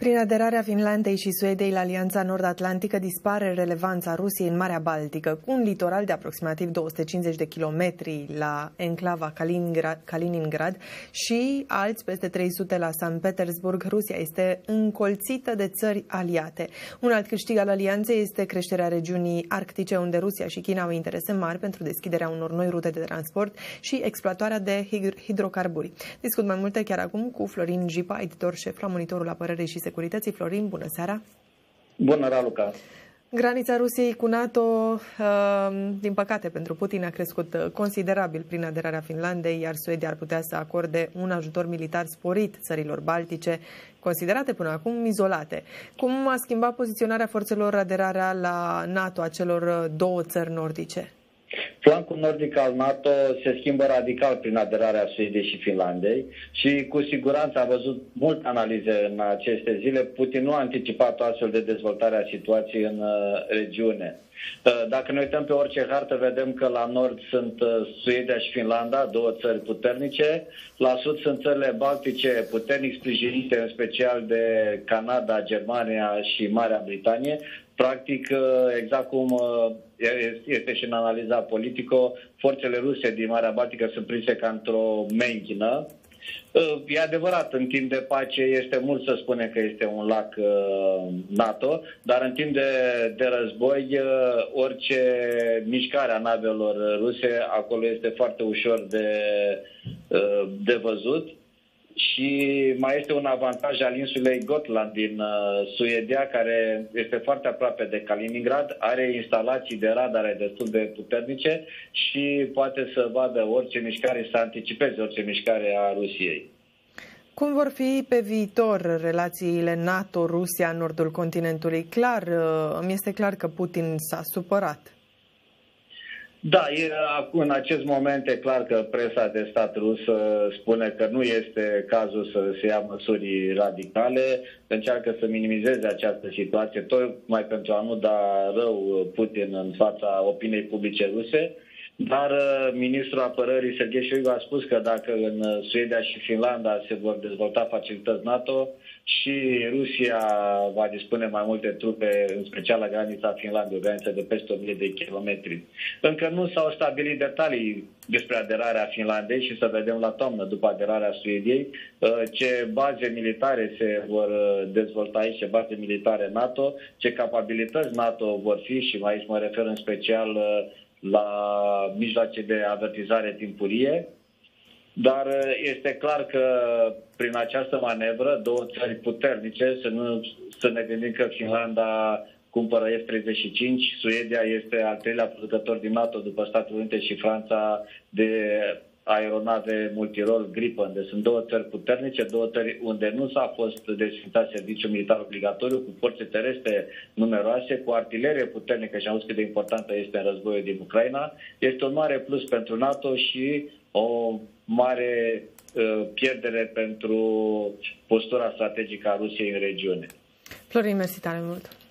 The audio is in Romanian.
Prin aderarea Finlandei și Suediei la Alianța Nord-Atlantică dispare relevanța Rusiei în Marea Baltică. Cu un litoral de aproximativ 250 de kilometri la enclava Kaliningrad și alți peste 300 la Sankt Petersburg, Rusia este încolțită de țări aliate. Un alt câștig al alianței este creșterea regiunii arctice, unde Rusia și China au interese mari pentru deschiderea unor noi rute de transport și exploatarea de hidrocarburi. Discut mai multe chiar acum cu Florin Jipa, editor șef la Monitorul Apărării și Securității. Florin, bună seara! Bună, Raluca! Granița Rusiei cu NATO, din păcate pentru Putin, a crescut considerabil prin aderarea Finlandei, iar Suedia ar putea să acorde un ajutor militar sporit țărilor baltice, considerate până acum izolate. Cum a schimbat poziționarea forțelor aderarea la NATO a celor două țări nordice? Flancul nordic al NATO se schimbă radical prin aderarea Suediei și Finlandei și cu siguranță am văzut multe analize în aceste zile. Putin nu a anticipat o astfel de dezvoltare a situației în regiune. Dacă ne uităm pe orice hartă, vedem că la nord sunt Suedia și Finlanda, două țări puternice. La sud sunt țările baltice puternic sprijinite, în special de Canada, Germania și Marea Britanie. Practic, exact cum este și în analiza Politico, forțele ruse din Marea Baltică sunt prinse ca într-o menchină. E adevărat, în timp de pace este mult să spune că este un lac NATO, dar în timp de război, orice mișcare a navelor ruse acolo este foarte ușor de văzut. Și mai este un avantaj al insulei Gotland din Suedia, care este foarte aproape de Kaliningrad, are instalații de radare destul de puternice și poate să vadă orice mișcare, să anticipeze orice mișcare a Rusiei. Cum vor fi pe viitor relațiile NATO-Rusia în nordul continentului? Îmi este clar că Putin s-a supărat. Da, în acest moment e clar că presa de stat rusă spune că nu este cazul să se ia măsuri radicale, încearcă să minimizeze această situație, tocmai pentru a nu da rău Putin în fața opiniei publice ruse. Dar ministrul apărării Serghei Shoigu a spus că dacă în Suedia și Finlanda se vor dezvolta facilități NATO și Rusia va dispune mai multe trupe, în special la granița Finlandei, o graniță de peste 1000 de kilometri. Încă nu s-au stabilit detalii despre aderarea Finlandei și să vedem la toamnă, după aderarea Suediei, ce baze militare se vor dezvolta aici, ce baze militare NATO, ce capabilități NATO vor fi și aici mă refer în special la mijloace de avertizare timpurie, dar este clar că prin această manevră, două țări puternice, să ne gândim că Finlanda cumpără F-35, Suedia este al treilea producător din NATO după Statele Unite și Franța de aeronave multirol Gripen. Deci sunt două țări puternice, două țări unde nu s-a fost desfințat serviciul militar obligatoriu, cu forțe terestre numeroase, cu artilerie puternică și am văzut cât de importantă este în războiul din Ucraina. Este un mare plus pentru NATO și o mare pierdere pentru postura strategică a Rusiei în regiune. Florin, mersi tare mult!